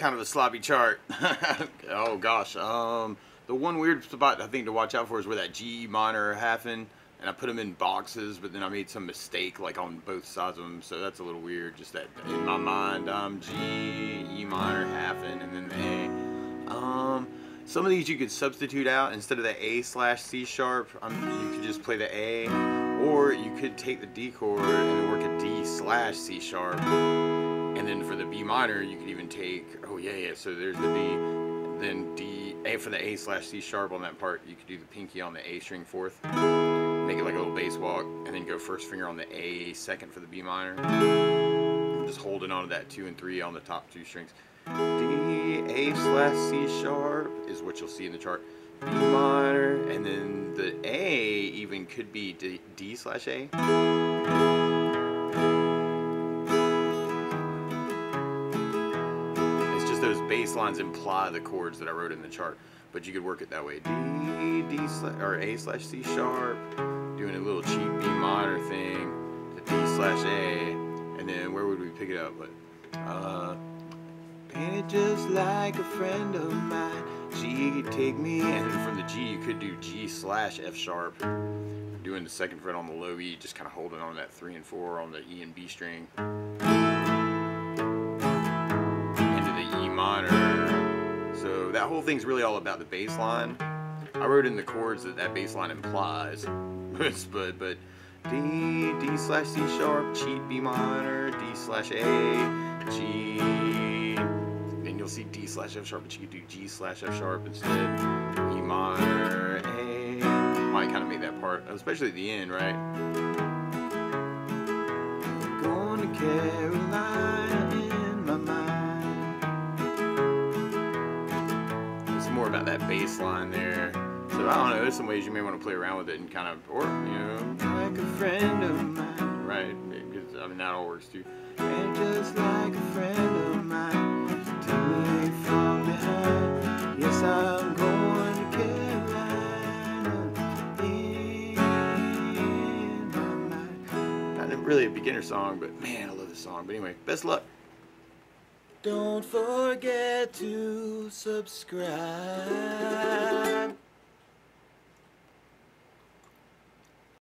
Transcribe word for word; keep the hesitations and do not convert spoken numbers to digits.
kind of a sloppy chart. Oh gosh. Um, the one weird spot I think to watch out for is where that G minor halfing, and I put them in boxes, but then I made some mistake like on both sides of them, so that's a little weird. Just that in my mind, I'm G, E minor halfing, and then the A. Um, some of these you could substitute out instead of the A slash C sharp. Um, you could just play the A, or you could take the D chord and then work a D slash C sharp. And then for the B minor, you could even take, oh yeah, yeah, so there's the B, then D, A for the A slash C sharp on that part, you could do the pinky on the A string fourth, make it like a little bass walk, and then go first finger on the A second for the B minor. Just holding on to that two and three on the top two strings. D, A slash C sharp is what you'll see in the chart. B minor, and then the A even could be D, D slash A. Those bass lines imply the chords that I wrote in the chart, but you could work it that way. D, D slash, or A slash C sharp, doing a little cheap B minor thing, to D slash A, and then where would we pick it up? But uh, painted just like a friend of mine. G, take me, and then from the G you could do G slash F sharp, doing the second fret on the low E, just kind of holding on that three and four on the E and B string. Minor. So that whole thing's really all about the bass line. I wrote in the chords that that bass line implies, but but D, D slash C sharp, cheat B minor, D slash A, G, and you'll see D slash F sharp, but you could do G slash F sharp instead, E minor, A. Might kind of make that part, especially at the end, right? Going to Carolina in my mind. More about that bass line there. So I don't know, there's some ways you may want to play around with it and kind of, or, you know, like a friend of mine, right? Because, I mean, that all works too. And just like a friend of mine, take me from behind. Yes, I'm going to Carolina in my mind. Not really a beginner song, but man, I love this song. But anyway, best luck. Don't forget to subscribe.